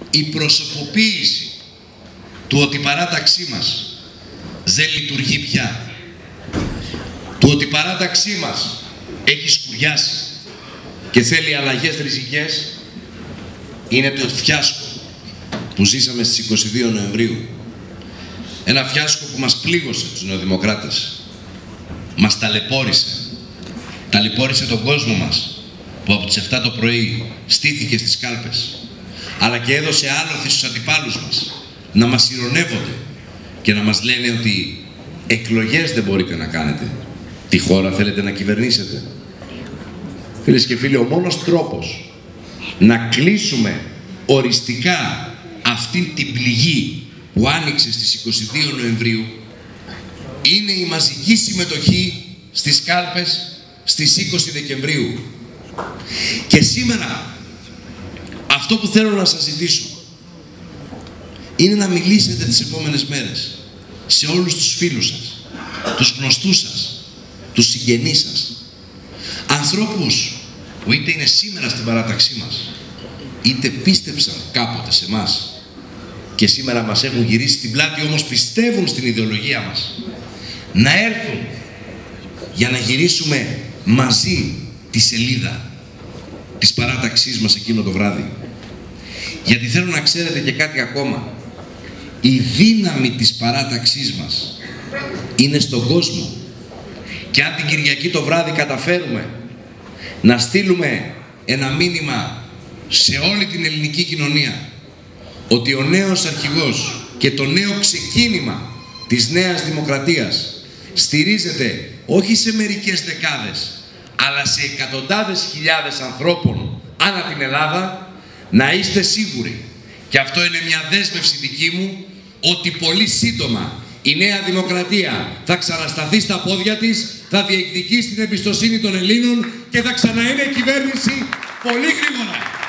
η προσωποποίηση του ότι η παράταξή μας δεν λειτουργεί πια, του ότι η παράταξή μας έχει σκουριάσει και θέλει αλλαγές ριζικές, είναι το φιάσκο που ζήσαμε στις 22 Νοεμβρίου. Ένα φιάσκο που μας πλήγωσε τους νεοδημοκράτες. Μας ταλαιπώρησε. Ταλαιπώρησε τον κόσμο μας που από τις 7 το πρωί στήθηκε στις κάλπες, αλλά και έδωσε άλοθη στους αντιπάλους μας να μας ειρωνεύονται και να μας λένε ότι εκλογές δεν μπορείτε να κάνετε. Τη χώρα θέλετε να κυβερνήσετε. Φίλες και φίλοι, ο μόνος τρόπος να κλείσουμε οριστικά αυτή την πληγή που άνοιξε στις 22 Νοεμβρίου είναι η μαζική συμμετοχή στις κάλπες στις 20 Δεκεμβρίου. Και σήμερα αυτό που θέλω να σας ζητήσω είναι να μιλήσετε τις επόμενες μέρες σε όλους τους φίλους σας, τους γνωστούς σας, τους συγγενείς σας, ανθρώπους που είτε είναι σήμερα στην παράταξή μας, είτε πίστεψαν κάποτε σε μας και σήμερα μας έχουν γυρίσει την πλάτη, όμως πιστεύουν στην ιδεολογία μας, να έρθουν για να γυρίσουμε μαζί τη σελίδα της παράταξής μας εκείνο το βράδυ. Γιατί θέλω να ξέρετε και κάτι ακόμα. Η δύναμη της παράταξής μας είναι στον κόσμο. Και αν την Κυριακή το βράδυ καταφέρουμε να στείλουμε ένα μήνυμα σε όλη την ελληνική κοινωνία ότι ο νέος αρχηγός και το νέο ξεκίνημα της Νέας Δημοκρατίας στηρίζεται όχι σε μερικές δεκάδες, αλλά σε εκατοντάδες χιλιάδες ανθρώπων ανά την Ελλάδα, να είστε σίγουροι, και αυτό είναι μια δέσμευση δική μου, ότι πολύ σύντομα η Νέα Δημοκρατία θα ξανασταθεί στα πόδια της, θα διεκδικήσει την εμπιστοσύνη των Ελλήνων και θα ξαναείνε κυβέρνηση πολύ γρήγορα.